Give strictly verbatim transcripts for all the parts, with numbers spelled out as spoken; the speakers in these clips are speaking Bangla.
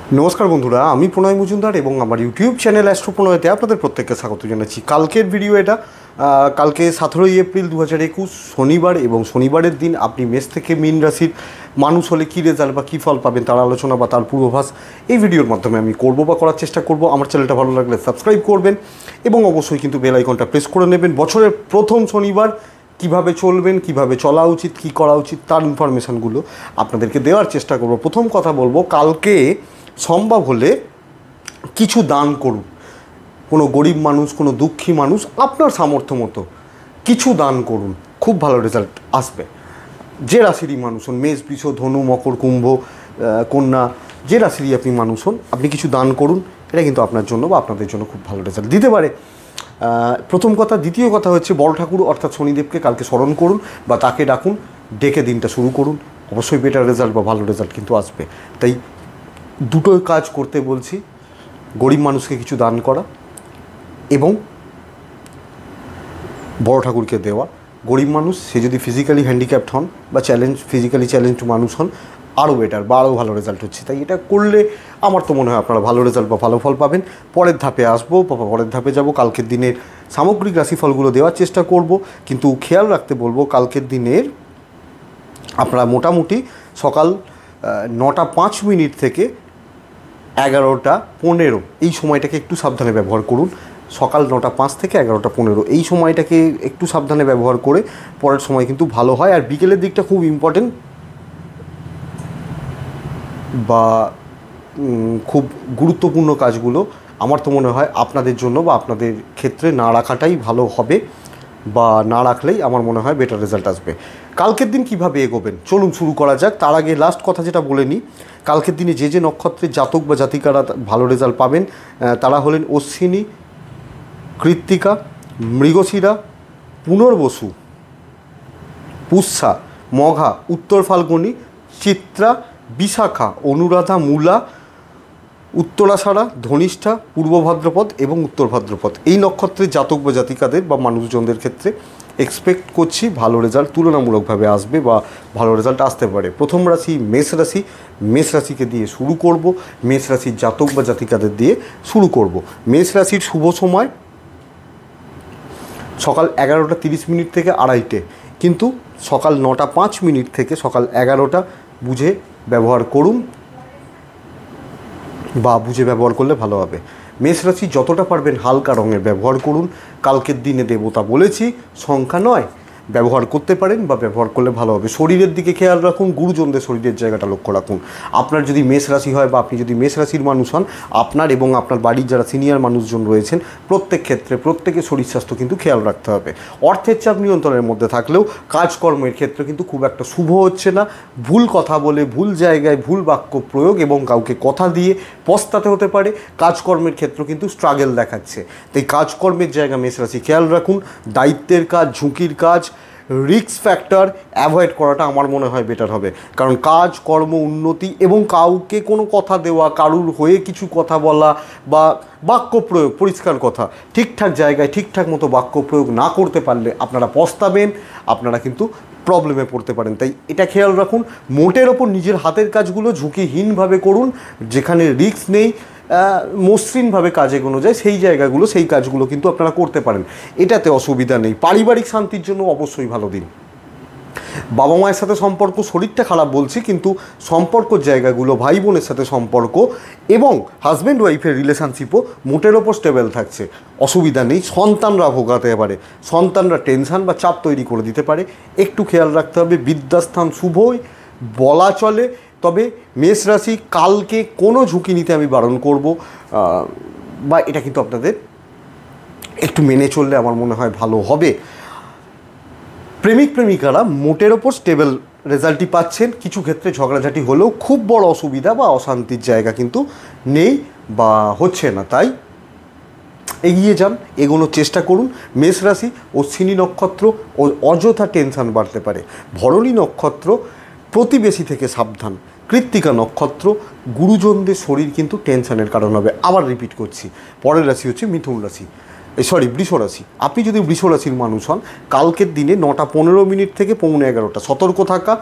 নমস্কার বন্ধুরা, আমি প্রণয় মজুমদার এবং আমার ইউটিউব চ্যানেল অ্যাস্ট্রো প্রণয়তে আপনাদের প্রত্যেককে স্বাগত জানাচ্ছি। কালকের ভিডিও এটা। কালকে সতেরোই এপ্রিল দু হাজার একুশ শনিবার, এবং শনিবারের দিন আপনি মেষ থেকে মীন রাশির মানুষ হলে কী রেজাল্ট বা কী ফল পাবেন তার আলোচনা বা তার পূর্বাভাস এই ভিডিওর মাধ্যমে আমি করব বা করার চেষ্টা করব। আমার চ্যানেলটা ভালো লাগলে সাবস্ক্রাইব করবেন এবং অবশ্যই কিন্তু বেল আইকনটা প্রেস করে নেবেন। বছরের প্রথম শনিবার কিভাবে চলবেন, কিভাবে চলা উচিত, কি করা উচিত তার ইনফরমেশানগুলো আপনাদেরকে দেওয়ার চেষ্টা করব। প্রথম কথা বলবো, কালকে সম্ভব হলে কিছু দান করুন। কোনো গরিব মানুষ, কোনো দুঃখী মানুষ, আপনার সামর্থ্য মতো কিছু দান করুন, খুব ভালো রেজাল্ট আসবে। যে রাশিরই মানুষ হন, মেষ, বৃষ, ধনু, মকর, কুম্ভ, কন্যা, যে রাশিরই আপনি মানুষ হন, আপনি কিছু দান করুন। এটা কিন্তু আপনার জন্য বা আপনাদের জন্য খুব ভালো রেজাল্ট দিতে পারে। প্রথম কথা। দ্বিতীয় কথা হচ্ছে, বড় ঠাকুর অর্থাৎ শনিদেবকে কালকে স্মরণ করুন বা তাকে ডাকুন, ডেকে দিনটা শুরু করুন। অবশ্যই বেটার রেজাল্ট বা ভালো রেজাল্ট কিন্তু আসবে। তাই দুটো কাজ করতে বলছি, গরিব মানুষকে কিছু দান করা এবং বড় ঠাকুরকে দেওয়া। গরিব মানুষ, সে যদি ফিজিক্যালি হ্যান্ডিক্যাপ্ট হন বা চ্যালেঞ্জ ফিজিক্যালি চ্যালেঞ্জড মানুষ হন, আরও বেটার বা আরও ভালো রেজাল্ট হচ্ছে। তাই এটা করলে আমার তো মনে হয় আপনারা ভালো রেজাল্ট বা ভালো ফল পাবেন। পরের ধাপে আসবো বা পরের ধাপে যাব, কালকের দিনের সামগ্রিক রাশিফলগুলো দেওয়ার চেষ্টা করব। কিন্তু খেয়াল রাখতে বলবো, কালকের দিনের আপনারা মোটামুটি সকাল নটা পাঁচ মিনিট থেকে এগারোটা পনেরো এই সময়টাকে একটু সাবধানে ব্যবহার করুন। সকাল নটা পাঁচ থেকে এগারোটা পনেরো এই সময়টাকে একটু সাবধানে ব্যবহার করে পরের সময় কিন্তু ভালো হয়। আর বিকেলের দিকটা খুব ইম্পর্টেন্ট বা খুব গুরুত্বপূর্ণ কাজগুলো আমার তো মনে হয় আপনাদের জন্য বা আপনাদের ক্ষেত্রে না রাখাটাই ভালো হবে, বা না রাখলেই আমার মনে হয় বেটার রেজাল্ট আসবে। কালকের দিন কিভাবে এগোবেন চলুন শুরু করা যাক। তার আগে লাস্ট কথা যেটা বলে নিই, কালকের দিনে যে যে নক্ষত্রের জাতক বা জাতিকারা ভালো রেজাল্ট পাবেন তারা হলেন অশ্বিনী, কৃত্তিকা, মৃগশিরা, পুনর্বসু, পুষ্যা, মঘা, উত্তর ফাল্গুনী, চিত্রা, বিশাখা, অনুরাধা, মূলা, উত্তরাষাঢ়া, ধনিষ্ঠা, পূর্ব ভাদ্রপদ এবং উত্তর ভাদ্রপদ। এই নক্ষত্রের জাতক বা জাতিকাদের বা মানুষজনদের ক্ষেত্রে এক্সপেক্ট করছি ভালো রেজাল্ট তুলনামূলকভাবে আসবে বা ভালো রেজাল্ট আসতে পারে। প্রথম রাশি মেষ রাশি। মেষ রাশিকে দিয়ে শুরু করব, মেষ রাশির জাতক বা জাতিকাদের দিয়ে শুরু করব। মেষ রাশির শুভ সময় সকাল এগারোটা তিরিশ মিনিট থেকে আড়াইটে, কিন্তু সকাল নটা পাঁচ মিনিট থেকে সকাল এগারোটা বুঝে ব্যবহার করুন বা বুঝে ব্যবহার করলে ভালো হবে। মেষ রাশি যতটা পারবেন হালকা রঙের ব্যবহার করুন। কালকের দিনে দেবতা বলেছি, সংখ্যা নয়, ব্যবহার করতে পারেন বা ব্যবহার করলে ভালো হবে। শরীরের দিকে খেয়াল রাখুন, গুরুজনদের শরীরের জায়গাটা লক্ষ্য রাখুন। আপনার যদি মেষ রাশি হয় বা আপনি যদি মেষ রাশির মানুষ হন, আপনার এবং আপনার বাড়ির যারা সিনিয়র মানুষজন রয়েছেন প্রত্যেক ক্ষেত্রে প্রত্যেকের শরীর স্বাস্থ্য কিন্তু খেয়াল রাখতে হবে। অর্থের চাপ নিয়ন্ত্রণের মধ্যে থাকলেও কাজকর্মের ক্ষেত্রে কিন্তু খুব একটা শুভ হচ্ছে না। ভুল কথা বলে, ভুল জায়গায় ভুল বাক্য প্রয়োগ এবং কাউকে কথা দিয়ে পস্তাতে হতে পারে। কাজকর্মের ক্ষেত্রে কিন্তু স্ট্রাগল দেখাচ্ছে। তাই কাজকর্মের জায়গা মেষ রাশি খেয়াল রাখুন। দায়িত্বের কাজ, ঝুঁকির কাজ, রিস্ক ফ্যাক্টর অ্যাভয়েড করাটা আমার মনে হয় বেটার হবে। কারণ কাজ, কর্ম, উন্নতি এবং কাউকে কোনো কথা দেওয়া, কারুর হয়ে কিছু কথা বলা বা বাক্য প্রয়োগ, পরিষ্কার কথা, ঠিকঠাক জায়গায় ঠিকঠাক মতো বাক্য প্রয়োগ না করতে পারলে আপনারা পস্তাবেন, আপনারা কিন্তু প্রবলেমে পড়তে পারেন। তাই এটা খেয়াল রাখুন। মোটের ওপর নিজের হাতের কাজগুলো ঝুঁকিহীনভাবে করুন, যেখানে রিস্ক নেই, মসৃণভাবে কাজ এগোনো যায় সেই জায়গাগুলো, সেই কাজগুলো কিন্তু আপনারা করতে পারেন, এটাতে অসুবিধা নেই। পারিবারিক শান্তির জন্য অবশ্যই ভালো দিন। বাবা মায়ের সাথে সম্পর্ক, শরীরটা খারাপ বলছি, কিন্তু সম্পর্কর জায়গাগুলো, ভাই বোনের সাথে সম্পর্ক এবং হাজব্যান্ড ওয়াইফের রিলেশনশিপও মোটের ওপর স্টেবল থাকছে, অসুবিধা নেই। সন্তানরা ভোগাতে পারে, সন্তানরা টেনশন বা চাপ তৈরি করে দিতে পারে, একটু খেয়াল রাখতে হবে। বিদ্যাস্থান শুভই বলা চলে, তবে মেষ রাশি কালকে কোনো ঝুঁকি নিতে আমি বারণ করব, বা এটা কিন্তু আপনাদের একটু মেনে চললে আমার মনে হয় ভালো হবে। প্রেমিক প্রেমিকারা মোটের ওপর স্টেবল রেজাল্টই পাচ্ছেন। কিছু ক্ষেত্রে ঝগড়াঝাটি হলেও খুব বড় অসুবিধা বা অশান্তির জায়গা কিন্তু নেই বা হচ্ছে না। তাই এগিয়ে যান, এগোনোর চেষ্টা করুন। মেষ রাশি অশ্বিনী নক্ষত্র ও অযথা টেনশন বাড়তে পারে। ভরণী নক্ষত্র প্রতিবেশী থেকে সাবধান। কৃত্তিকা নক্ষত্র গুরুজনদের শরীর কিন্তু টেনশনের কারণ হবে। আবার রিপিট করছি, পরের রাশি হচ্ছে মিথুন রাশি, সরি বৃষ রাশি। আপনি যদি বৃষ রাশির মানুষ হন, কালকের দিনে নটা পনেরো মিনিট থেকে পৌনে এগারোটা সতর্ক থাকা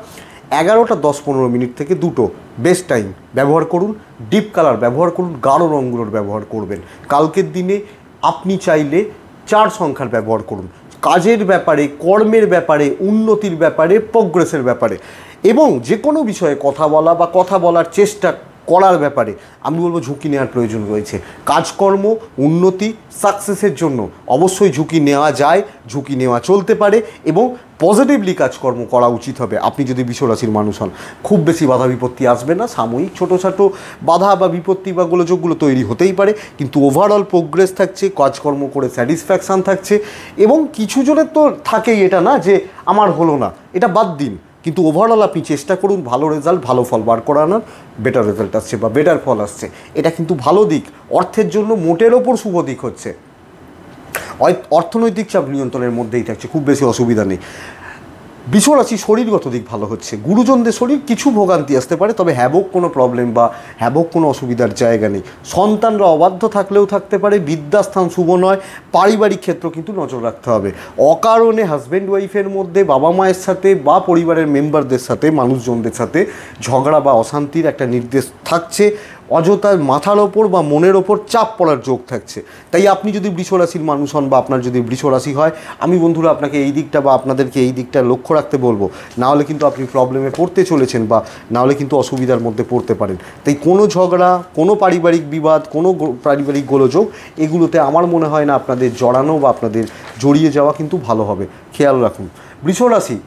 এগারোটা দশ পনেরো মিনিট থেকে দুটো বেস্ট টাইম ব্যবহার করুন। ডিপ কালার ব্যবহার করুন, গাঢ় রঙগুলোর ব্যবহার করবেন। কালকের দিনে আপনি চাইলে চার সংখ্যার ব্যবহার করুন, কাজের ব্যাপারে, কর্মের ব্যাপারে, উন্নতির ব্যাপারে, প্রোগ্রেসের ব্যাপারে এবং যে কোনো বিষয়ে কথা বলা বা কথা বলার চেষ্টা করার ব্যাপারে আমি বলবো ঝুঁকি নেওয়ার প্রয়োজন রয়েছে। কাজকর্ম, উন্নতি, সাকসেসের জন্য অবশ্যই ঝুঁকি নেওয়া যায়, ঝুঁকি নেওয়া চলতে পারে এবং পজিটিভলি কাজকর্ম করা উচিত হবে। আপনি যদি বিশ্বরাশির মানুষ হন, খুব বেশি বাধা বিপত্তি আসবে না, সাময়িক ছোটো ছোটো বাধা বা বিপত্তি বা গোলযোগগুলো তৈরি হতেই পারে, কিন্তু ওভারঅল প্রোগ্রেস থাকছে, কাজকর্ম করে স্যাটিসফ্যাকশান থাকছে এবং কিছু জনের তো থাকেই এটা না যে আমার হলো না, এটা বাদ দিন, কিন্তু ওভারঅল আপনি চেষ্টা করুন ভালো রেজাল্ট, ভালো ফল বার করানোর। বেটার রেজাল্ট আসছে বা বেটার ফল আসছে, এটা কিন্তু ভালো দিক। অর্থের জন্য মোটের ওপর শুভ দিক হচ্ছে, অর্থনৈতিক চাপ নিয়ন্ত্রণের মধ্যেই থাকছে, খুব বেশি অসুবিধা নেই। বিশ্বরাশি শরীরগত দিক ভালো হচ্ছে, গুরুজনদের শরীর কিছু ভোগান্তি আসতে পারে, তবে হ্যাবক কোনো প্রবলেম বা হ্যাবক কোনো অসুবিধার জায়গা নেই। সন্তানরা অবাধ্য থাকলেও থাকতে পারে, বিদ্যাস্থান শুভ নয়, পারিবারিক ক্ষেত্র কিন্তু নজর রাখতে হবে। অকারণে হাজব্যান্ড ওয়াইফের মধ্যে, বাবা মায়ের সাথে বা পরিবারের মেম্বারদের সাথে, মানুষজনদের সাথে ঝগড়া বা অশান্তির একটা নির্দেশ থাকছে, অযথা মাথার ওপর বা মনের ওপর চাপ পড়ার যোগ থাকছে। তাই আপনি যদি বৃষরাশির মানুষ হন বা আপনার যদি বৃষরাশি হয়, আমি বন্ধুরা আপনাকে এই দিকটা বা আপনাদেরকে এই দিকটা লক্ষ্য রাখতে বলবো, নাহলে কিন্তু আপনি প্রবলেমে পড়তে চলেছেন বা নাহলে কিন্তু অসুবিধার মধ্যে পড়তে পারেন। তাই কোনো ঝগড়া, কোনো পারিবারিক বিবাদ, কোনো পারিবারিক গোলযোগ, এগুলোতে আমার মনে হয় না আপনাদের জড়ানো বা আপনাদের জড়িয়ে যাওয়া কিন্তু ভালো হবে, খেয়াল রাখুন। বৃষরাশি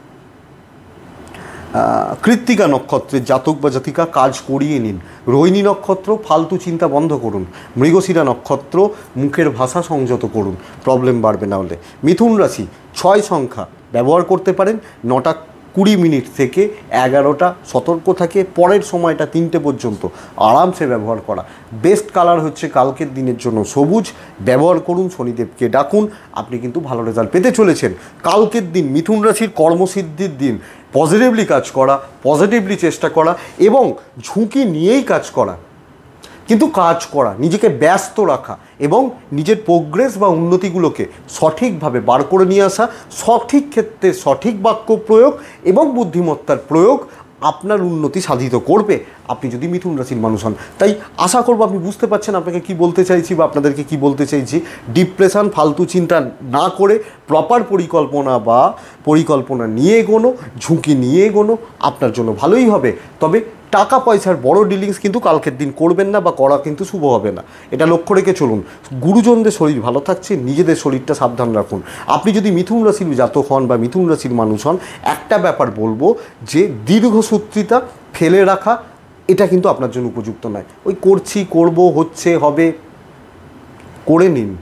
কৃত্তিকা নক্ষত্রের জাতক বা জাতিকা কাজ করিয়ে নিন। রোহিণী নক্ষত্র ফালতু চিন্তা বন্ধ করুন। মৃগশিরা নক্ষত্র মুখের ভাষা সংযত করুন, প্রবলেম বাড়বে না হলে। মিথুন রাশি ছয় সংখ্যা ব্যবহার করতে পারেন, নটা কুড়ি মিনিট থেকে এগারোটা সতর্ক থাকে, পরের সময়টা তিনটে পর্যন্ত আরামসে ব্যবহার করা। বেস্ট কালার হচ্ছে কালকের দিনের জন্য সবুজ, ব্যবহার করুন, শনিদেবকে ডাকুন, আপনি কিন্তু ভালো রেজাল্ট পেতে চলেছেন। কালকের দিন মিথুন রাশির কর্মসিদ্ধির দিন, পজিটিভলি কাজ করা, পজিটিভলি চেষ্টা করা এবং ঝুঁকি নিয়েই কাজ করা, কিন্তু কাজ করা, নিজেকে ব্যস্ত রাখা এবং নিজের প্রোগ্রেস বা উন্নতিগুলোকে সঠিকভাবে বার করে নিয়ে আসা, সঠিক ক্ষেত্রে সঠিক বাক্য প্রয়োগ এবং বুদ্ধিমত্তার প্রয়োগ আপনার উন্নতি সাধিত করবে আপনি যদি মিথুন রাশির মানুষ হন। তাই আশা করবো আপনি বুঝতে পারছেন আপনাকে কি বলতে চাইছি বা আপনাদেরকে কি বলতে চাইছি। ডিপ্রেশন, ফালতু চিন্তা না করে প্রপার পরিকল্পনা বা পরিকল্পনা নিয়ে এগোনো, ঝুঁকি নিয়ে এগোনো আপনার জন্য ভালোই হবে। তবে টাকা পয়সার বড় ডিলিংস কিন্তু কালকের দিন করবেন না বা করা কিন্তু শুভ হবে না, এটা লক্ষ্য রেখে চলুন। গুরুজনদের শরীর ভালো থাকছে, নিজেদের শরীরটা সাবধান রাখুন। আপনি যদি মিথুন রাশির জাতক হন বা মিথুন রাশির মানুষ হন, একটা ব্যাপার বলবো যে দীর্ঘসূত্রিতা ফেলে রাখা এটা কিন্তু আপনার জন্য উপযুক্ত নয়। ওই করছি, করব, হচ্ছে, হবে, করে নিন,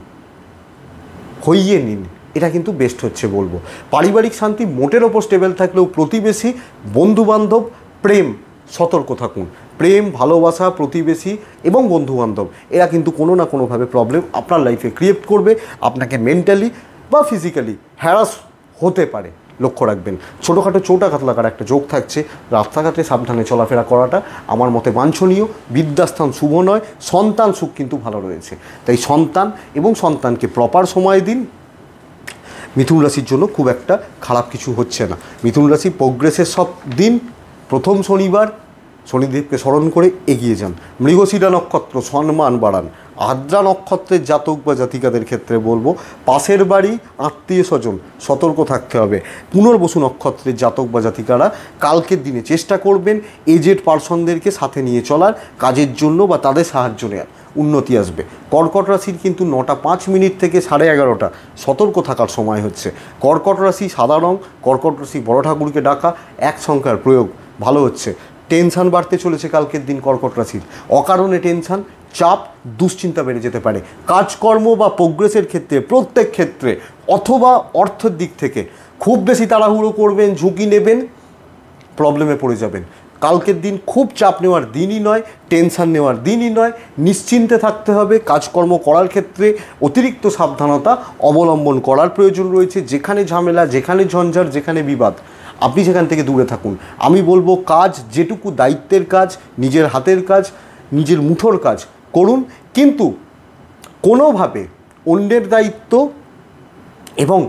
হইয়ে নিন, এটা কিন্তু বেস্ট হচ্ছে বলবো। পারিবারিক শান্তি মোটের ওপর স্টেবল থাকলেও প্রতিবেশী, বন্ধুবান্ধব, প্রেম সতর্ক থাকুন। প্রেম, ভালোবাসা, প্রতিবেশী এবং বন্ধুবান্ধব এরা কিন্তু কোনো না কোনোভাবে প্রবলেম আপনার লাইফে ক্রিয়েট করবে, আপনাকে মেন্টালি বা ফিজিক্যালি হ্যারাস হতে পারে, লক্ষ্য রাখবেন। ছোটোখাটো চোটাঘাত লাগার একটা যোগ থাকছে, রাস্তাঘাটে সাবধানে চলাফেরা করাটা আমার মতে বাঞ্ছনীয়। বিদ্যাস্থান শুভ নয়, সন্তান সুখ কিন্তু ভালো রয়েছে, তাই সন্তান এবং সন্তানকে প্রপার সময় দিন। মিথুন রাশির জন্য খুব একটা খারাপ কিছু হচ্ছে না। মিথুন রাশি প্রোগ্রেসের সব দিন, প্রথম শনিবার শনিদেবকে স্মরণ করে এগিয়ে যান। মৃগশিরা নক্ষত্র সম্মান বাড়ান। আদ্রা নক্ষত্রের জাতক বা জাতিকাদের ক্ষেত্রে বলবো পাশের বাড়ি, আত্মীয় স্বজন সতর্ক থাকতে হবে। পুনর্বসু নক্ষত্রের জাতক বা জাতিকারা কালকের দিনে চেষ্টা করবেন এজেড পার্সনদেরকে সাথে নিয়ে চলার, কাজের জন্য বা তাদের সাহায্য নেওয়ার, উন্নতি আসবে। কর্কট রাশির কিন্তু নটা পাঁচ মিনিট থেকে সাড়ে এগারোটা সতর্ক থাকার সময় হচ্ছে। কর্কট রাশি সাদা রং, কর্কট রাশি বড় ঠাকুরকে ডাকা, এক সংখ্যার প্রয়োগ ভালো হচ্ছে। টেনশান বাড়তে চলেছে কালকের দিন কর্কট রাশির, অকারণে টেনশান, চাপ, দুশ্চিন্তা বেড়ে যেতে পারে। কাজকর্ম বা প্রোগ্রেসের ক্ষেত্রে, প্রত্যেক ক্ষেত্রে অথবা অর্থের দিক থেকে খুব বেশি তাড়াহুড়ো করবেন, ঝুঁকি নেবেন, প্রবলেমে পড়ে যাবেন। কালকের দিন খুব চাপ নেওয়ার দিনই নয়, টেনশান নেওয়ার দিনই নয়, নিশ্চিন্তে থাকতে হবে। কাজকর্ম করার ক্ষেত্রে অতিরিক্ত সাবধানতা অবলম্বন করার প্রয়োজন রয়েছে। যেখানে ঝামেলা, যেখানে ঝঞ্ঝাট, যেখানে বিবাদ, আপনি সেখান থেকে দূরে থাকুন। আমি বলবো কাজ যেটুকু দায়িত্বের কাজ, নিজের হাতের কাজ, নিজের মুঠোর কাজ করুন, কিন্তু কোনোভাবে অন্যের দায়িত্ব এবং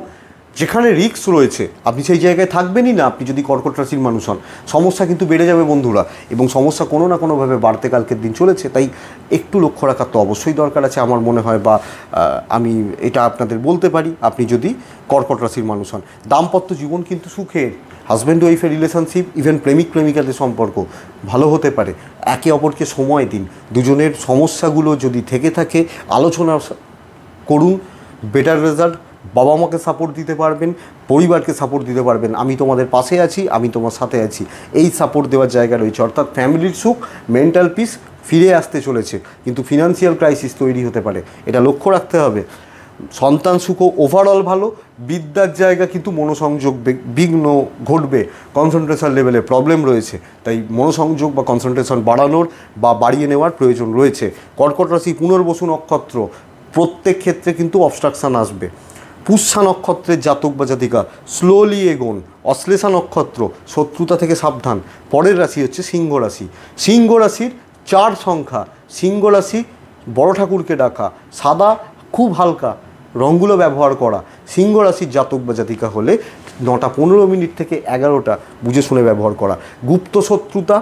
যেখানে রিস্ক রয়েছে আপনি সেই জায়গায় থাকবেনই না। আপনি যদি কর্কট রাশির মানুষ হন, সমস্যা কিন্তু বেড়ে যাবে বন্ধুরা, এবং সমস্যা কোনো না কোনোভাবে বাড়তে কালকের দিন চলেছে। তাই একটু লক্ষ্য রাখার তো অবশ্যই দরকার আছে আমার মনে হয়, বা আমি এটা আপনাদের বলতে পারি আপনি যদি কর্কট রাশির মানুষ হন। দাম্পত্য জীবন কিন্তু সুখের, হাজব্যান্ড ওয়াইফের রিলেশনশিপ, ইভেন প্রেমিক প্রেমিকাদের সম্পর্ক ভালো হতে পারে। একে অপরকে সময় দিন, দুজনের সমস্যাগুলো যদি থেকে থাকে আলোচনা করুন, বেটার রেজাল্ট। বাবা মাকে সাপোর্ট দিতে পারবেন, পরিবারকে সাপোর্ট দিতে পারবেন, আমি তোমাদের পাশে আছি, আমি তোমার সাথে আছি, এই সাপোর্ট দেওয়ার জায়গা রয়েছে। অর্থাৎ ফ্যামিলির সুখ, মেন্টাল পিস ফিরে আসতে চলেছে, কিন্তু ফিনান্সিয়াল ক্রাইসিস তৈরি হতে পারে, এটা লক্ষ্য রাখতে হবে। সন্তান সুখও ওভারঅল ভালো। বিদ্যার জায়গা কিন্তু মনোসংযোগ বিঘ্ন ঘটবে, কনসেন্ট্রেশন লেভেলে প্রবলেম রয়েছে, তাই মনোসংযোগ বা কনসেন্ট্রেশন বাড়ানোর বা বাড়িয়ে নেওয়ার প্রয়োজন রয়েছে। কর্কট রাশি পুনর্বসু নক্ষত্র, প্রত্যেক ক্ষেত্রে কিন্তু অবস্ট্রাকশান আসবে। পুষ্যা নক্ষত্রের জাতক বা জাতিকা স্লোলি এগোন। অশ্লেষা নক্ষত্র, শত্রুতা থেকে সাবধান। পরের রাশি হচ্ছে সিংহ রাশি। সিংহ রাশির চার সংখ্যা, সিংহ রাশি বড় ঠাকুরকে ডাকা, সাদা খুব হালকা রঙগুলো ব্যবহার করা। সিংহ রাশির জাতক বা জাতিকা হলে নটা পনেরো মিনিট থেকে এগারোটা বুঝে শুনে ব্যবহার করা। গুপ্ত শত্রুতা,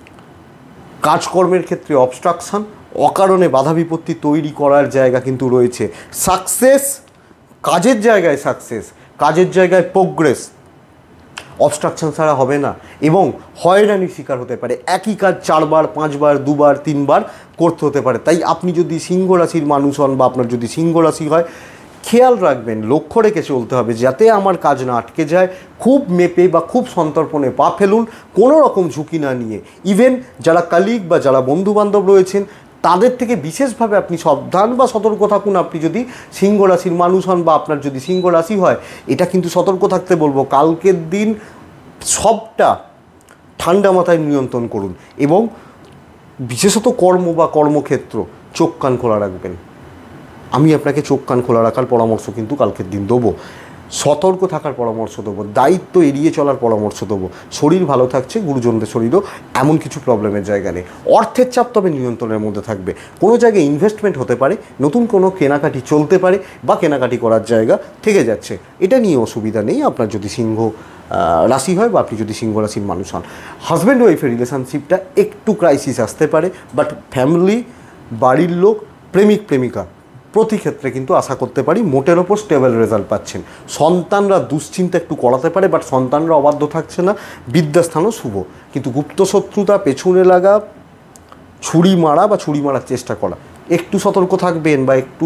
কাজকর্মের ক্ষেত্রে অবস্ট্রাকশান, অকারণে বাধা বিপত্তি তৈরি করার জায়গা কিন্তু রয়েছে। সাকসেস, কাজের জায়গায় সাকসেস, কাজের জায়গায় প্রোগ্রেস, অবস্ট্রাকশন ছাড়া হবে না, এবং হয়রানির শিকার হতে পারে। একই কাজ চারবার, পাঁচবার, দুবার, তিনবার করতে হতে পারে। তাই আপনি যদি সিংহ রাশির মানুষ হন বা আপনার যদি সিংহ রাশি হয়, খেয়াল রাখবেন, লক্ষ্য রেখে চলতে হবে যাতে আমার কাজ না আটকে যায়। খুব মেপে বা খুব সন্তর্পণে পা ফেলুন, কোনো রকম ঝুঁকি না নিয়ে। ইভেন যারা কালিগ বা যারা বন্ধুবান্ধব রয়েছেন তাদের থেকে বিশেষভাবে আপনি সাবধান বা সতর্ক থাকুন। আপনি যদি সিংহ রাশির মানুষ হন বা আপনার যদি সিংহ রাশি হয়, এটা কিন্তু সতর্ক থাকতে বলবো। কালকের দিন সবটা ঠান্ডা মাথায় নিয়ন্ত্রণ করুন, এবং বিশেষত কর্ম বা কর্মক্ষেত্র চোখ কান খোলা রাখবেন। আমি আপনাকে চোখ কান খোলা রাখার পরামর্শ কিন্তু কালকের দিন দেবো, সতর্ক থাকার পরামর্শ দেবো, দায়িত্ব এড়িয়ে চলার পরামর্শ দেবো। শরীর ভালো থাকছে, গুরুজনদের শরীরও এমন কিছু প্রবলেমের জায়গা নেই। অর্থের চাপ তবে নিয়ন্ত্রণের মধ্যে থাকবে। কোনো জায়গায় ইনভেস্টমেন্ট হতে পারে, নতুন কোনো কেনাকাটি চলতে পারে বা কেনাকাটি করার জায়গা থেকে যাচ্ছে, এটা নিয়ে অসুবিধা নেই আপনার যদি সিংহ রাশি হয় বা আপনি যদি সিংহ রাশির মানুষ হন। হাজব্যান্ড ওয়াইফের রিলেশনশিপটা একটু ক্রাইসিস আসতে পারে, বাট ফ্যামিলি, বাড়ির লোক, প্রেমিক প্রেমিকা প্রতি ক্ষেত্রে কিন্তু আশা করতে পারি মোটের ওপর স্টেবল রেজাল্ট পাচ্ছেন। সন্তানরা দুশ্চিন্তা একটু করাতে পারে, বাট সন্তানরা অবাধ্য থাকছে না, বিদ্যাস্থানও শুভ। কিন্তু গুপ্ত শত্রুতা, পেছনে লাগা, ছুরি মারা বা ছুরি মারার চেষ্টা করা, একটু সতর্ক থাকবেন বা একটু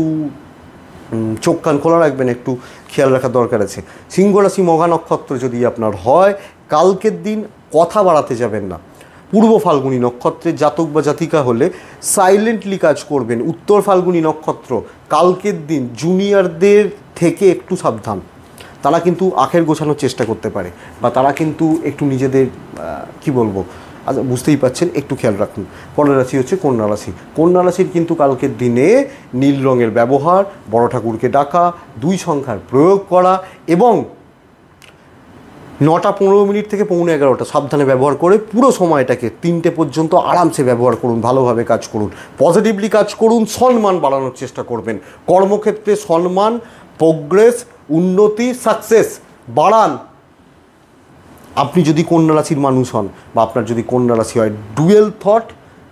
চোখ কান খোলা রাখবেন, একটু খেয়াল রাখার দরকার আছে। সিংহ রাশি মঘা নক্ষত্র যদি আপনার হয়, কালকের দিন কথা বাড়াতে যাবেন না। পূর্ব ফাল্গুনী নক্ষত্রের জাতক বা জাতিকা হলে সাইলেন্টলি কাজ করবেন। উত্তর ফাল্গুনী নক্ষত্র, কালকের দিন জুনিয়রদের থেকে একটু সাবধান, তারা কিন্তু আখের গোছানোর চেষ্টা করতে পারে, বা তারা কিন্তু একটু নিজেদের কি বলবো, আচ্ছা বুঝতেই পারছেন, একটু খেয়াল রাখুন। পরের রাশি হচ্ছে কন্যা রাশি। কন্যা রাশির কিন্তু কালকের দিনে নীল রঙের ব্যবহার, বড় ঠাকুরকে ডাকা, দুই সংখ্যার প্রয়োগ করা, এবং নটা পনেরো মিনিট থেকে পৌনে এগারোটা সাবধানে ব্যবহার করে পুরো সময়টাকে তিনটে পর্যন্ত আরামসে ব্যবহার করুন, ভালোভাবে কাজ করুন, পজিটিভলি কাজ করুন, সম্মান বাড়ানোর চেষ্টা করবেন। কর্মক্ষেত্রে সম্মান, প্রোগ্রেস, উন্নতি, সাকসেস বাড়ান। আপনি যদি কন্যা রাশির মানুষ হন বা আপনার যদি কন্যা রাশি হয়, ডুয়েল থট,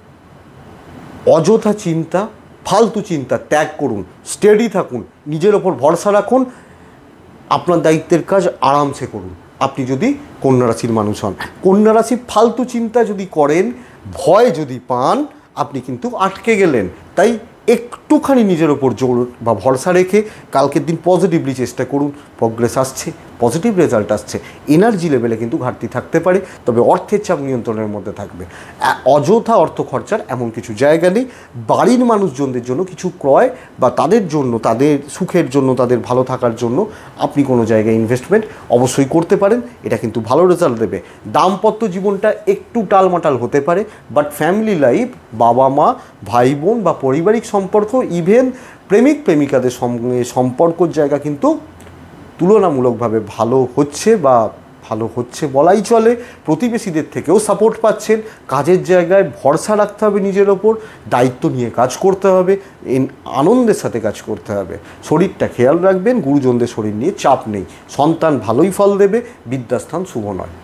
অযথা চিন্তা, ফালতু চিন্তা ত্যাগ করুন, স্টেডি থাকুন, নিজের ওপর ভরসা রাখুন, আপনার দায়িত্বের কাজ আরামসে করুন। আপনি যদি কন্যা রাশির মানুষ হন, কন্যা রাশি ফালতু চিন্তা যদি করেন, ভয় যদি পান, আপনি কিন্তু আটকে গেলেন। তাই একটুখানি নিজের ওপর জোর বা ভরসা রেখে কালকের দিন পজিটিভলি চেষ্টা করুন। প্রোগ্রেস আসছে, পজিটিভ রেজাল্ট আসছে। এনার্জি লেভেলে কিন্তু ঘাটতি থাকতে পারে, তবে অর্থের চাপ নিয়ন্ত্রণের মধ্যে থাকবে। অযথা অর্থ খরচার এমন কিছু জায়গা নেই। বাড়ির মানুষজনদের জন্য কিছু ক্রয় বা তাদের জন্য, তাদের সুখের জন্য, তাদের ভালো থাকার জন্য আপনি কোনো জায়গায় ইনভেস্টমেন্ট অবশ্যই করতে পারেন, এটা কিন্তু ভালো রেজাল্ট দেবে। দাম্পত্য জীবনটা একটু টালমাটাল হতে পারে, বাট ফ্যামিলি লাইফ, বাবা মা, ভাই বোন বা পারিবারিক সম্পর্ক, ইভেন প্রেমিক প্রেমিকাদের সঙ্গে সম্পর্কর জায়গা কিন্তু তুলনামূলকভাবে ভালো হচ্ছে বা ভালো হচ্ছে বলাই চলে। প্রতিবেশীদের থেকেও সাপোর্ট পাচ্ছেন। কাজের জায়গায় ভরসা রাখতে হবে নিজের ওপর, দায়িত্ব নিয়ে কাজ করতে হবে, আনন্দের সাথে কাজ করতে হবে। শরীরটা খেয়াল রাখবেন, গুরুজনদের শরীর নিয়ে চাপ নেই। সন্তান ভালোই ফল দেবে, বিদ্যাস্থান শুভ নয়।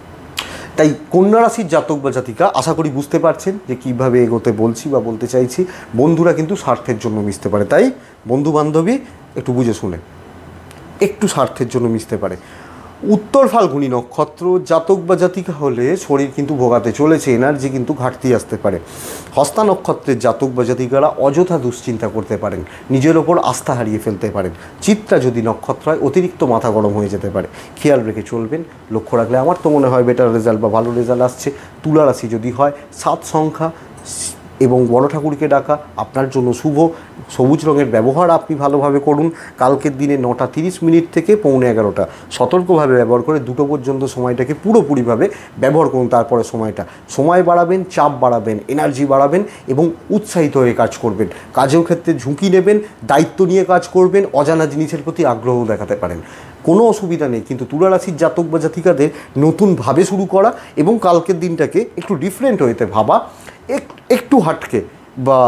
তাই কন্যা রাশির জাতক বা জাতিকা আশা করি বুঝতে পারছেন যে কীভাবে এগোতে বলছি বা বলতে চাইছি। বন্ধুরা কিন্তু স্বার্থের জন্য মিশতে পারে, তাই বন্ধু বান্ধবী একটু বুঝে শুনে একটু স্বার্থের জন্য মিশতে পারে। উত্তর ফাল্গুনী নক্ষত্র জাতক বা জাতিকা হলে শরীর কিন্তু ভোগাতে চলেছে, এনার্জি কিন্তু ঘাটতি আসতে পারে। হস্তা নক্ষত্রের জাতক বা জাতিকারা অযথা দুশ্চিন্তা করতে পারেন, নিজের ওপর আস্থা হারিয়ে ফেলতে পারেন। চিত্রা যদি নক্ষত্র হয় অতিরিক্ত মাথা গরম হয়ে যেতে পারে, খেয়াল রেখে চলবেন। লক্ষ্য রাখলে আমার তো মনে হয় বেটার রেজাল্ট বা ভালো রেজাল্ট আসছে। তুলা রাশি যদি হয় সাত সংখ্যা এবং বড় ঠাকুরকে ডাকা আপনার জন্য শুভ। সবুজ রঙের ব্যবহার আপনি ভালোভাবে করুন। কালকের দিনে নটা তিরিশ মিনিট থেকে পৌনে এগারোটা সতর্কভাবে ব্যবহার করে দুটো পর্যন্ত সময়টাকে পুরোপুরিভাবে ব্যবহার করুন। তারপরে সময়টা সময় বাড়াবেন, চাপ বাড়াবেন, এনার্জি বাড়াবেন এবং উৎসাহিত হয়ে কাজ করবেন। কাজের ক্ষেত্রে ঝুঁকি নেবেন, দায়িত্ব নিয়ে কাজ করবেন, অজানা জিনিসের প্রতি আগ্রহ দেখাতে পারেন। কোনো অসুবিধা নেই, কিন্তু তুলা রাশির জাতক বা জাতিকাদের নতুনভাবে শুরু করা এবং কালকের দিনটাকে একটু ডিফারেন্ট হইতে ভাবা, একটু হাটকে বা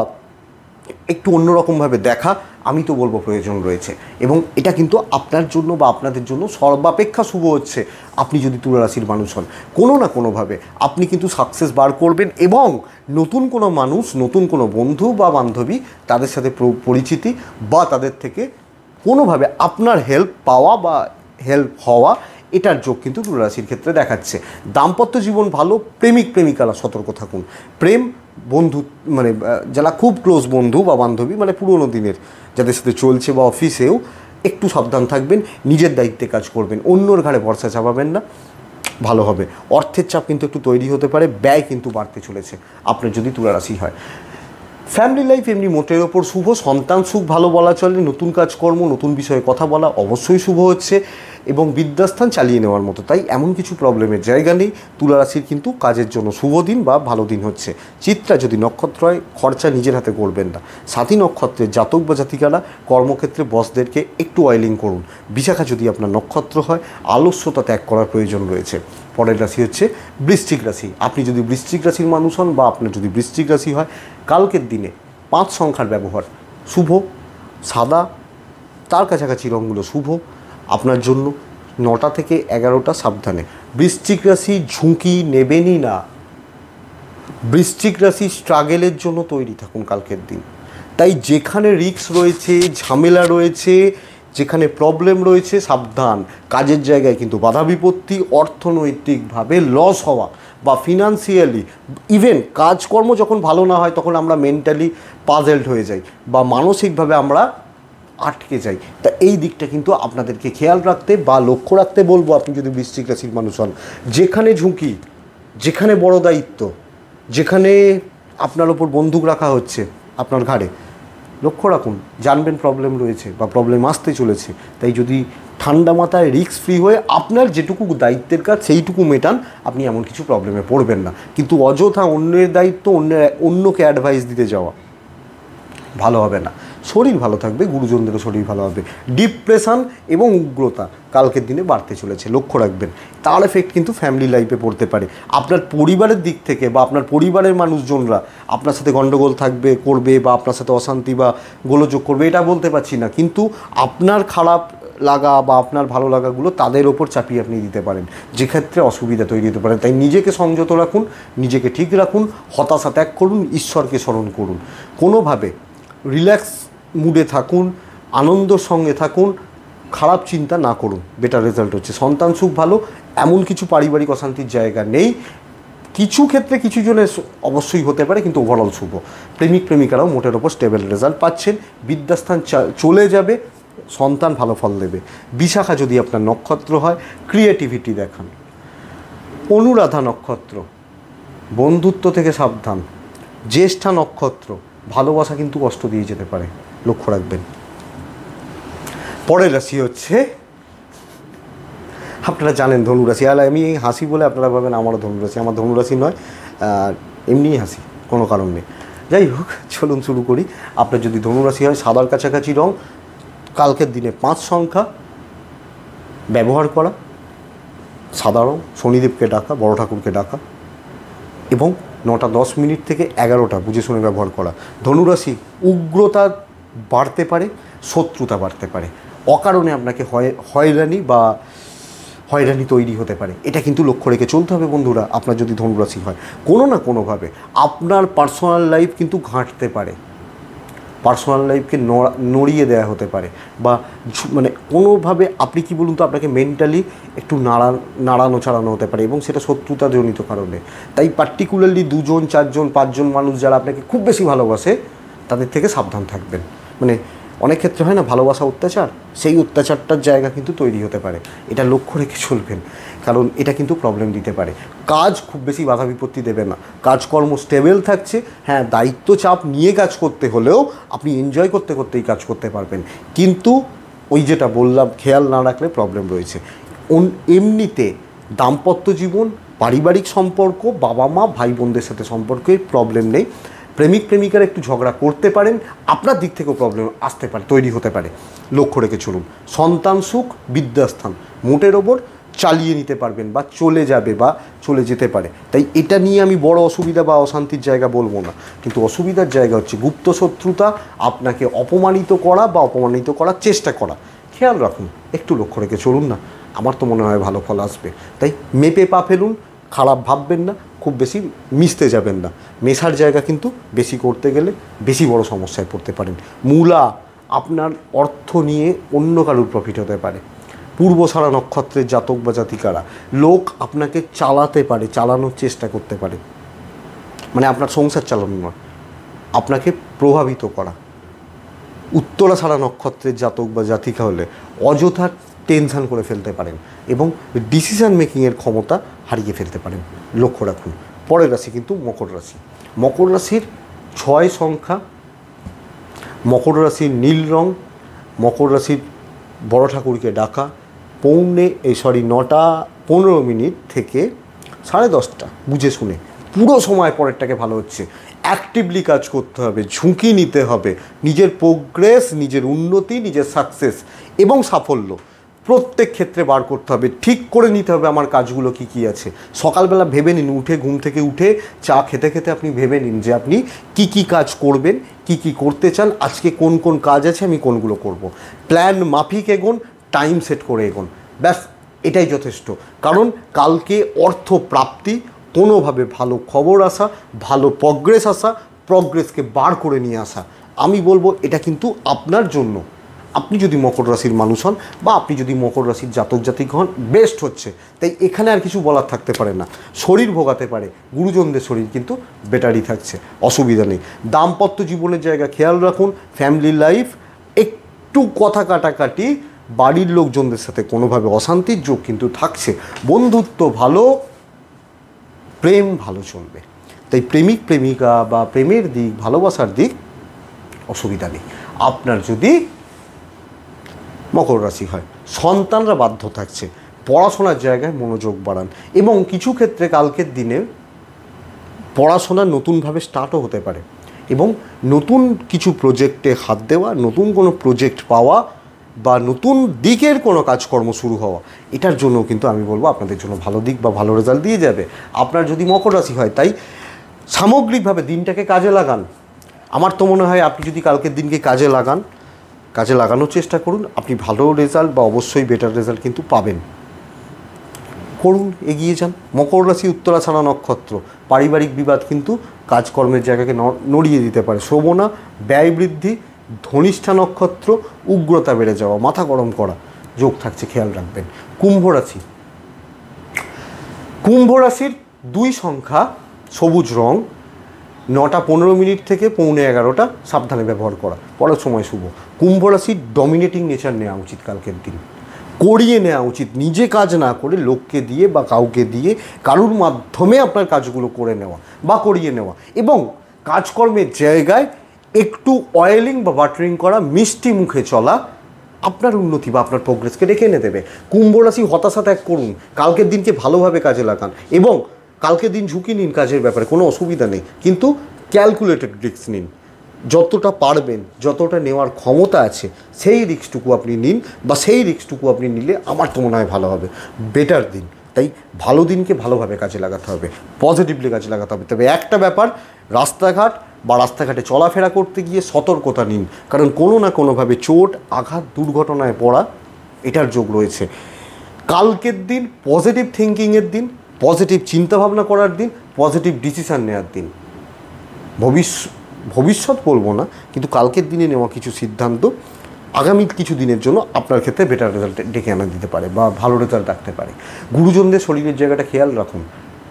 একটু অন্যরকমভাবে দেখা আমি তো বলবো প্রয়োজন রয়েছে। এবং এটা কিন্তু আপনার জন্য বা আপনাদের জন্য সর্বাপেক্ষা শুভ হচ্ছে। আপনি যদি তুলা রাশির মানুষ হন, কোনো না কোনোভাবে আপনি কিন্তু সাকসেস বার করবেন এবং নতুন কোনো মানুষ, নতুন কোনো বন্ধু বা বান্ধবী, তাদের সাথে পরিচিতি বা তাদের থেকে কোনোভাবে আপনার হেল্প পাওয়া বা হেল্প হওয়া, এটার যোগ কিন্তু তুলা রাশির ক্ষেত্রে দেখাচ্ছে। দাম্পত্য জীবন ভালো, প্রেমিক প্রেমিকারা সতর্ক থাকুন। প্রেম বন্ধু মানে যারা খুব ক্লোজ বন্ধু বা বান্ধবী, মানে পুরোনো দিনের যাদের সাথে চলছে বা অফিসেও, একটু সাবধান থাকবেন, নিজের দায়িত্বে কাজ করবেন, অন্যর ঘাড়ে ভরসা চাপাবেন না, ভালো হবে। অর্থের চাপ কিন্তু একটু তৈরি হতে পারে, ব্যয় কিন্তু বাড়তে চলেছে আপনার যদি তুলা রাশি হয়। ফ্যামিলি লাইফ এমনি মোটের ওপর শুভ। সন্তান সুখ ভালো বলা চলে। নতুন কাজকর্ম, নতুন বিষয়ে কথা বলা অবশ্যই শুভ হচ্ছে এবং বিদ্যাস্থান চালিয়ে নেওয়ার মতো। তাই এমন কিছু প্রবলেমের জায়গা নেই। তুলা রাশির কিন্তু কাজের জন্য শুভ দিন বা ভালো দিন হচ্ছে। চিত্রা যদি নক্ষত্র হয় খরচা নিজের হাতে করবেন না। সাথী নক্ষত্রের জাতক বা জাতিকারা কর্মক্ষেত্রে বসদেরকে একটু অয়েলিং করুন। বিশাখা যদি আপনার নক্ষত্র হয় আলস্যতা ত্যাগ করার প্রয়োজন রয়েছে। পরের রাশি হচ্ছে বৃশ্চিক রাশি। আপনি যদি বৃশ্চিক রাশির মানুষ হন বা আপনার যদি বৃশ্চিক রাশি হয়, কালকের দিনে পাঁচ সংখ্যার ব্যবহার শুভ। সাদা তার কাছাকাছি রঙগুলো শুভ আপনার জন্য। নটা থেকে এগারোটা সাবধানে। বৃশ্চিক রাশি ঝুঁকি নেবেনই না। বৃশ্চিক রাশি স্ট্রাগেলের জন্য তৈরি থাকুন কালকের দিন। তাই যেখানে রিস্ক রয়েছে, ঝামেলা রয়েছে, যেখানে প্রবলেম রয়েছে, সাবধান। কাজের জায়গায় কিন্তু বাধা বিপত্তি, অর্থনৈতিকভাবে লস হওয়া বা ফিনান্সিয়ালি, ইভেন কাজকর্ম যখন ভালো না হয় তখন আমরা মেন্টালি পাজেলড হয়ে যাই বা মানসিকভাবে আমরা আটকে যাই। তা এই দিকটা কিন্তু আপনাদেরকে খেয়াল রাখতে বা লক্ষ্য রাখতে বলবো। আপনি যদি বৃশ্চিক রাশির মানুষ হন, যেখানে ঝুঁকি, যেখানে বড় দায়িত্ব, যেখানে আপনার ওপর বন্দুক রাখা হচ্ছে আপনার ঘাড়ে, লক্ষ্য রাখুন, জানবেন প্রবলেম রয়েছে বা প্রবলেম আসতে চলেছে। তাই যদি ঠান্ডা মাথায় রিস্ক ফ্রি হয়ে আপনার যেটুকু দায়িত্বের কাজ সেইটুকু মেটান, আপনি এমন কিছু প্রবলেমে পড়বেন না। কিন্তু অযথা অন্যের দায়িত্ব অন্যের অন্যকে অ্যাডভাইস দিতে যাওয়া ভালো হবে না। শরীর ভালো থাকবে, গুরুজনদেরও শরীর ভালো হবে। ডিপ্রেশন এবং উগ্রতা কালকের দিনে বাড়তে চলেছে, লক্ষ্য রাখবেন। তার এফেক্ট কিন্তু ফ্যামিলি লাইফে পড়তে পারে। আপনার পরিবারের দিক থেকে বা আপনার পরিবারের মানুষজনরা আপনার সাথে গণ্ডগোল থাকবে করবে বা আপনার সাথে অশান্তি বা গোলযোগ করবে, এটা বলতে পারছি না, কিন্তু আপনার খারাপ লাগা বা আপনার ভালো লাগাগুলো তাদের ওপর চাপিয়ে আপনি দিতে পারেন, যেক্ষেত্রে অসুবিধা তৈরি হতে পারে। তাই নিজেকে সংযত রাখুন, নিজেকে ঠিক রাখুন, হতাশা ত্যাগ করুন, ঈশ্বরকে স্মরণ করুন। কোনোভাবে রিল্যাক্স মুডে থাকুন, আনন্দর সঙ্গে থাকুন, খারাপ চিন্তা না করুন, বেটার রেজাল্ট হচ্ছে। সন্তান সুখ ভালো, এমন কিছু পারিবারিক অশান্তির জায়গা নেই। কিছু ক্ষেত্রে কিছু জনের অবশ্যই হতে পারে, কিন্তু ওভারঅল শুভ। প্রেমিক প্রেমিকারাও মোটের ওপর স্টেবল রেজাল্ট পাচ্ছেন। বিদ্যাস্থান চলে যাবে, সন্তান ভালো ফল দেবে। বিশাখা যদি আপনার নক্ষত্র হয় ক্রিয়েটিভিটি দেখান। অনুরাধা নক্ষত্র বন্ধুত্ব থেকে সাবধান। জ্যেষ্ঠা নক্ষত্র ভালোবাসা কিন্তু কষ্ট দিয়ে যেতে পারে, লক্ষ্য রাখবেন। পরের রাশি হচ্ছে, আপনারা জানেন ধনুরাশি। আর আমি এই হাসি বলে আপনারা ভাবেন আমারও ধনুরাশি, আমার ধনুরাশি নয়, এমনিই হাসি, কোনো কারণ নেই। যাই হোক, চলুন শুরু করি। আপনার যদি ধনুরাশি হয় সাদার কাছাকাছি রং, কালকের দিনে পাঁচ সংখ্যা ব্যবহার করা, সাদা রং, শনিদেবকে ডাকা, বড় ঠাকুরকে ডাকা এবং নটা দশ মিনিট থেকে এগারোটা বুঝে শুনে ব্যবহার করা। ধনুরাশি উগ্রতা বাড়তে পারে, শত্রুতা বাড়তে পারে, অকারণে আপনাকে হয়রানি বা হয়রানি তৈরি হতে পারে। এটা কিন্তু লক্ষ্য রেখে চলতে হবে বন্ধুরা। আপনার যদি ধনুরাশি হয়, কোনো না কোনোভাবে আপনার পার্সোনাল লাইফ কিন্তু ঘাঁটতে পারে, পার্সোনাল লাইফকে নড়িয়ে দেওয়া হতে পারে, বা মানে কোনোভাবে আপনি কি বলুন তো আপনাকে মেন্টালি একটু নাড়া নাড়ানো চাড়ানো হতে পারে, এবং সেটা শত্রুতাজনিত কারণে। তাই পার্টিকুলারলি দুজন চারজন পাঁচজন মানুষ যারা আপনাকে খুব বেশি ভালোবাসে তাদের থেকে সাবধান থাকবেন। মানে অনেক ক্ষেত্রে হয় না ভালোবাসা অত্যাচার, সেই অত্যাচারটার জায়গা কিন্তু তৈরি হতে পারে। এটা লক্ষ্য রেখে চলবেন, কারণ এটা কিন্তু প্রবলেম দিতে পারে। কাজ খুব বেশি বাধা বিপত্তি দেবে না, কাজকর্ম স্টেবল থাকছে। হ্যাঁ, দায়িত্ব চাপ নিয়ে কাজ করতে হলেও আপনি এনজয় করতে করতেই কাজ করতে পারবেন, কিন্তু ওই যেটা বললাম খেয়াল না রাখলে প্রবলেম রয়েছে। এমনিতে দাম্পত্য জীবন, পারিবারিক সম্পর্ক, বাবা মা ভাই বোনদের সাথে সম্পর্কে প্রবলেম নেই। প্রেমিক প্রেমিকারা একটু ঝগড়া করতে পারেন, আপনার দিক থেকেও প্রবলেম আসতে পারে, তৈরি হতে পারে। লক্ষ্য রেখে চলুন। সন্তান সুখ, বিদ্যাস্থান মোটের ওপর চালিয়ে নিতে পারবেন বা চলে যাবে বা চলে যেতে পারে। তাই এটা নিয়ে আমি বড় অসুবিধা বা অশান্তির জায়গা বলবো না, কিন্তু অসুবিধার জায়গা হচ্ছে গুপ্ত শত্রুতা, আপনাকে অপমানিত করা বা অপমানিত করার চেষ্টা করা। খেয়াল রাখুন, একটু লক্ষ্য রেখে চলুন না, আমার তো মনে হয় ভালো ফল আসবে। তাই মেপে পা ফেলুন, খারাপ ভাববেন না, খুব বেশি মিশতে যাবেন না। মেশার জায়গা কিন্তু বেশি করতে গেলে বেশি বড় সমস্যায় পড়তে পারেন। মূলা, আপনার অর্থ নিয়ে অন্য কারোর প্রফিট হতে পারে। পূর্বসারা নক্ষত্রের জাতক বা জাতিকারা, লোক আপনাকে চালাতে পারে, চালানোর চেষ্টা করতে পারে, মানে আপনার সংসার চালানো নয়, আপনাকে প্রভাবিত করা। উত্তরাসারা নক্ষত্রের জাতক বা জাতিকা হলে অযথা টেনশান করে ফেলতে পারেন এবং ডিসিশান মেকিংয়ের ক্ষমতা হারিয়ে ফেলতে পারেন। লক্ষ্য রাখুন। পরের রাশি কিন্তু মকর রাশি। মকর রাশির ছয় সংখ্যা, মকর রাশির নীল রং, মকর রাশির বড় ঠাকুরকে ডাকা, পৌনে এই সরি নটা পনেরো মিনিট থেকে সাড়ে দশটা বুঝে শুনে পুরো সময় পরেরটাকে ভালো হচ্ছে। অ্যাক্টিভলি কাজ করতে হবে, ঝুঁকি নিতে হবে, নিজের প্রোগ্রেস, নিজের উন্নতি, নিজের সাকসেস এবং সাফল্য প্রত্যেক ক্ষেত্রে বার করতে হবে। ঠিক করে নিতে হবে আমার কাজগুলো কি কি আছে। সকালবেলা ভেবে নিন, উঠে ঘুম থেকে উঠে চা খেতে খেতে আপনি ভেবে নিন যে আপনি কি কি কাজ করবেন, কি কি করতে চান, আজকে কোন কোন কাজ আছে, আমি কোনগুলো করব। প্ল্যান মাফিক এগোন, টাইম সেট করে এগোন, ব্যাস এটাই যথেষ্ট। কারণ কালকে অর্থ প্রাপ্তি, কোনোভাবে ভালো খবর আসা, ভালো প্রগ্রেস আসা, প্রগ্রেসকে বার করে নিয়ে আসা, আমি বলবো এটা কিন্তু আপনার জন্য। আপনি যদি মকর রাশির মানুষ হন বা আপনি যদি মকর রাশির জাতক জাতিক হন, বেস্ট হচ্ছে। তাই এখানে আর কিছু বলার থাকতে পারে না। শরীর ভোগাতে পারে, গুরুজনদের শরীর কিন্তু বেটারই থাকছে, অসুবিধা নেই। দাম্পত্য জীবনের জায়গা খেয়াল রাখুন। ফ্যামিলি লাইফ একটু কথা কাটাকাটি, বাড়ির লোকজনদের সাথে কোনোভাবে অশান্তির যোগ কিন্তু থাকছে। বন্ধুত্ব ভালো, প্রেম ভালো চলবে। তাই প্রেমিক প্রেমিকা বা প্রেমের দিক, ভালোবাসার দিক অসুবিধা নেই। আপনার যদি মকর রাশি হয়, সন্তানরা বাধ্য থাকছে, পড়াশোনার জায়গায় মনোযোগ বাড়ান এবং কিছু ক্ষেত্রে কালকের দিনে পড়াশোনা নতুনভাবে স্টার্টও হতে পারে এবং নতুন কিছু প্রজেক্টে হাত দেওয়া, নতুন কোনো প্রজেক্ট পাওয়া বা নতুন দিকের কোনো কাজকর্ম শুরু হওয়া, এটার জন্য কিন্তু আমি বলবো আপনাদের জন্য ভালো দিক বা ভালো রেজাল্ট দিয়ে যাবে আপনার যদি মকর রাশি হয়। তাই সামগ্রিকভাবে দিনটাকে কাজে লাগান। আমার তো মনে হয় আপনি যদি কালকের দিনকে কাজে লাগান, কাজে লাগানোর চেষ্টা করুন, আপনি ভালো রেজাল্ট বা অবশ্যই বেটার রেজাল্ট কিন্তু পাবেন। করুন, এগিয়ে যান। মকর রাশি উত্তরাছাড়া নক্ষত্র, পারিবারিক বিবাদ কিন্তু কাজকর্মের জায়গাকে নড়িয়ে দিতে পারে। শোভনা, ব্যয় বৃদ্ধি, ধনিষ্ঠা নক্ষত্র, উগ্রতা বেড়ে যাওয়া, মাথা গরম করা যোগ থাকছে, খেয়াল রাখবেন। কুম্ভ রাশি, কুম্ভ রাশির দুই সংখ্যা, সবুজ রং, নটা পনেরো মিনিট থেকে পৌনে এগারোটা সাবধানে ব্যবহার করা, পরের সময় শুভ। কুম্ভ রাশির ডমিনেটিং নেচার নেওয়া উচিত কালকের দিন, করিয়ে নেওয়া উচিত, নিজে কাজ না করে লোককে দিয়ে বা কাউকে দিয়ে কারুর মাধ্যমে আপনার কাজগুলো করে নেওয়া বা করিয়ে নেওয়া এবং কাজকর্মের জায়গায় একটু অয়েলিং বা বাটারিং করা, মিষ্টি মুখে চলা আপনার উন্নতি বা আপনার প্রোগ্রেসকে ডেকে এনে দেবে। কুম্ভ রাশি হতাশা ত্যাগ করুন, কালকের দিনকে ভালোভাবে কাজে লাগান এবং কালকের দিন ঝুঁকি নিন কাজের ব্যাপারে, কোনো অসুবিধা নেই, কিন্তু ক্যালকুলেটেড রিস্ক নিন। যতটা পারবেন, যতটা নেওয়ার ক্ষমতা আছে সেই রিস্কটুকু আপনি নিন বা সেই রিস্কটুকু আপনি নিলে আমার তো মনে হয় ভালো হবে, বেটার দিন। তাই ভালো দিনকে ভালোভাবে কাজে লাগাতে হবে, পজিটিভলি কাজে লাগাতে হবে। তবে একটা ব্যাপার, রাস্তাঘাট বা রাস্তাঘাটে চলাফেরা করতে গিয়ে সতর্কতা নিন, কারণ কোনো না কোনোভাবে চোট, আঘাত, দুর্ঘটনায় পড়া এটার যোগ রয়েছে। কালকের দিন পজিটিভ থিঙ্কিংয়ের দিন, পজিটিভ চিন্তাভাবনা করার দিন, পজিটিভ ডিসিশান নেওয়ার দিন। ভবিষ্যৎ ভবিষ্যৎ বলবো না, কিন্তু কালকের দিনে নেওয়া কিছু সিদ্ধান্ত আগামী কিছু দিনের জন্য আপনার ক্ষেত্রে বেটার রেজাল্ট ডেকে আনা দিতে পারে বা ভালো রেজাল্ট রাখতে পারে। গুরুজনদের শরীরের জায়গাটা খেয়াল রাখুন,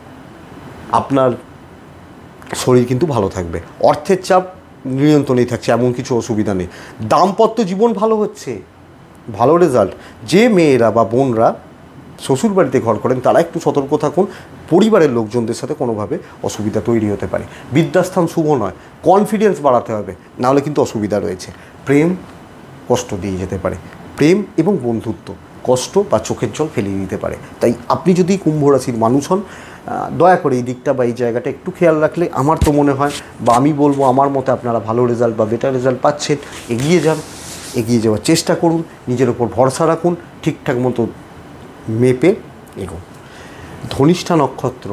আপনার শরীর কিন্তু ভালো থাকবে। অর্থের চাপ নিয়ন্ত্রণেই থাকছে, এমন কিছু অসুবিধা নেই। দাম্পত্য জীবন ভালো হচ্ছে, ভালো রেজাল্ট। যে মেয়েরা বা বোনরা শ্বশুর বাড়িতে ঘর করেন তারা একটু সতর্ক থাকুন, পরিবারের লোকজনদের সাথে কোনোভাবে অসুবিধা তৈরি হতে পারে। বিদ্যাস্থান শুভ নয়, কনফিডেন্স বাড়াতে হবে, নাহলে কিন্তু অসুবিধা রয়েছে। প্রেম কষ্ট দিয়ে যেতে পারে, প্রেম এবং বন্ধুত্ব কষ্ট বা চোখের জল ফেলিয়ে দিতে পারে। তাই আপনি যদি কুম্ভ রাশির মানুষ হন, দয়া করে এই দিকটা বা এই জায়গাটা একটু খেয়াল রাখলে আমার তো মনে হয়, বা আমি বলবো আমার মতে আপনারা ভালো রেজাল্ট বা বেটার রেজাল্ট পাচ্ছেন। এগিয়ে যান, এগিয়ে যাওয়ার চেষ্টা করুন, নিজের ওপর ভরসা রাখুন, ঠিকঠাক মতো মেপে এগোন। ধনিষ্ঠা নক্ষত্র,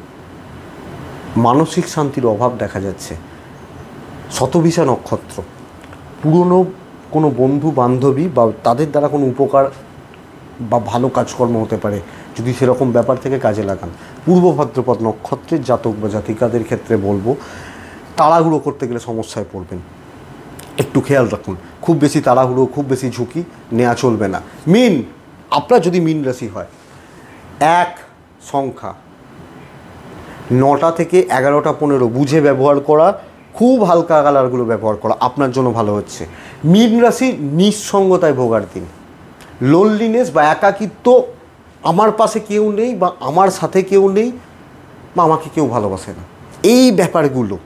মানসিক শান্তির অভাব দেখা যাচ্ছে। শতভিষা নক্ষত্র, পুরনো কোনো বন্ধু বান্ধবী বা তাদের দ্বারা কোনো উপকার বা ভালো কাজকর্ম হতে পারে, যদি সেরকম ব্যাপার থেকে কাজে লাগান। পূর্ব ভাদ্রপদ নক্ষত্রের জাতক বা জাতিকাদের ক্ষেত্রে বলবো, তাড়াহুড়ো করতে গেলে সমস্যায় পড়বেন, একটু খেয়াল রাখুন। খুব বেশি তাড়াহুড়ো, খুব বেশি ঝুঁকি নেওয়া চলবে না। মিন, আপনার যদি মিন রাশি হয়, এক সংখ্যা নটা থেকে এগারোটা পনেরো বুঝে ব্যবহার করা, খুব হালকা কালারগুলো ব্যবহার করা আপনার জন্য ভালো হচ্ছে। মীন রাশি নিঃসঙ্গতায় ভোগার দিন, লোনলিনেস বা একাকিত্ব, আমার পাশে কেউ নেই বা আমার সাথে কেউ নেই বা আমাকে কেউ ভালোবাসে না, এই ব্যাপারগুলো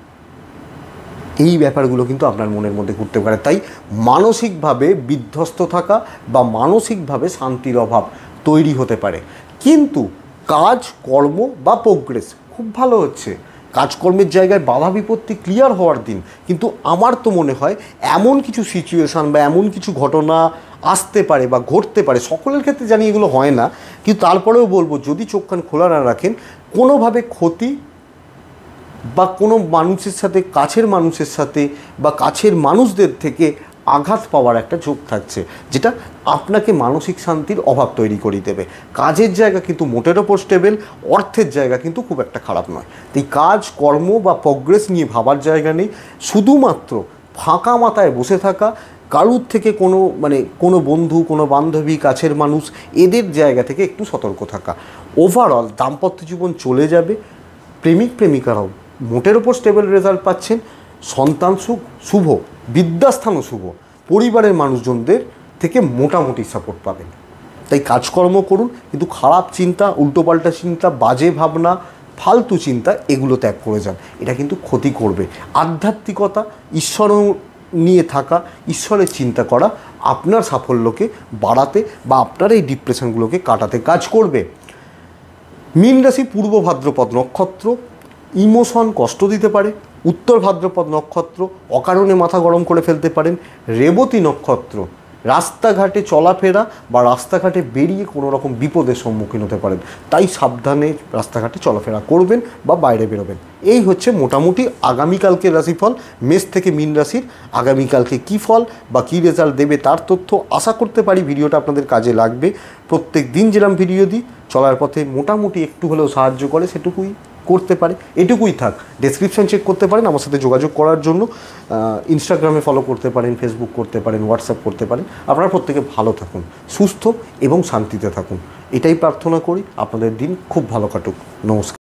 এই ব্যাপারগুলো কিন্তু আপনার মনের মধ্যে ঘুরতে পারে। তাই মানসিকভাবে বিধ্বস্ত থাকা বা মানসিকভাবে শান্তির অভাব তৈরি হতে পারে। কিন্তু কাজ কর্ম বা প্রোগ্রেস খুব ভালো হচ্ছে, কাজকর্মের জায়গায় বাধা বিপত্তি ক্লিয়ার হওয়ার দিন। কিন্তু আমার তো মনে হয় এমন কিছু সিচুয়েশান বা এমন কিছু ঘটনা আসতে পারে বা ঘটতে পারে, সকলের ক্ষেত্রে জানি এগুলো হয় না, কিন্তু তারপরেও বলবো যদি চোখ কান খোলা না রাখেন, কোনোভাবে ক্ষতি বা কোনো মানুষের সাথে, কাছের মানুষের সাথে বা কাছের মানুষদের থেকে আঘাত পাওয়ার একটা যোগ থাকছে, যেটা আপনাকে মানসিক শান্তির অভাব তৈরি করে দেবে। কাজের জায়গা কিন্তু মোটের ওপর স্টেবল, অর্থের জায়গা কিন্তু খুব একটা খারাপ নয়। তাই কাজ কর্ম বা প্রোগ্রেস নিয়ে ভাবার জায়গা নেই, শুধুমাত্র ফাঁকা মাথায় বসে থাকা, কারুর থেকে কোনো মানে কোনো বন্ধু, কোনো বান্ধবী, কাছের মানুষ, এদের জায়গা থেকে একটু সতর্ক থাকা। ওভারঅল দাম্পত্য জীবন চলে যাবে, প্রেমিক প্রেমিকারাও মোটের ওপর স্টেবল রেজাল্ট পাচ্ছেন, সন্তান সুখ শুভ, বিদ্যাস্থানও শুভ, পরিবারের মানুষজনদের থেকে মোটামুটি সাপোর্ট পাবেন। তাই কাজকর্ম করুন, কিন্তু খারাপ চিন্তা, উল্টোপাল্টা চিন্তা, বাজে ভাবনা, ফালতু চিন্তা এগুলো ত্যাগ করে যান, এটা কিন্তু ক্ষতি করবে। আধ্যাত্মিকতা, ঈশ্বর নিয়ে থাকা, ঈশ্বরের চিন্তা করা আপনার সাফল্যকে বাড়াতে বা আপনার এই ডিপ্রেশনগুলোকে কাটাতে কাজ করবে। মীন রাশি পূর্ব ভাদ্রপদ নক্ষত্র, ইমোশন কষ্ট দিতে পারে। উত্তর ভাদ্রপদ নক্ষত্র, অকারণে মাথা গরম করে ফেলতে পারেন। রেবতী নক্ষত্র, রাস্তাঘাটে চলাফেরা বা রাস্তাঘাটে বেরিয়ে কোনো রকম বিপদের সম্মুখীন হতে পারেন, তাই সাবধানে রাস্তাঘাটে চলাফেরা করবেন বা বাইরে বেরোবেন। এই হচ্ছে মোটামুটি আগামীকালকের রাশিফল। মেষ থেকে মীন রাশির আগামীকালকে কী ফল বা কী রেজাল্ট দেবে তার তথ্য আশা করতে পারি ভিডিওটা আপনাদের কাজে লাগবে। প্রত্যেক দিন যেরকম ভিডিও দিই, চলার পথে মোটামুটি একটু হলেও সাহায্য করে, সেটুকুই করতে পারে, এটুকুই থাক। ডেসক্রিপশন চেক করতে পারেন আমার সাথে যোগাযোগ করার জন্য, ইনস্টাগ্রামে ফলো করতে পারেন, ফেসবুক করতে পারেন, হোয়াটসঅ্যাপ করতে পারেন। আপনারা প্রত্যেকে ভালো থাকুন, সুস্থ এবং শান্তিতে থাকুন, এটাই প্রার্থনা করি। আপনাদের দিন খুব ভালো কাটুক। নমস্কার।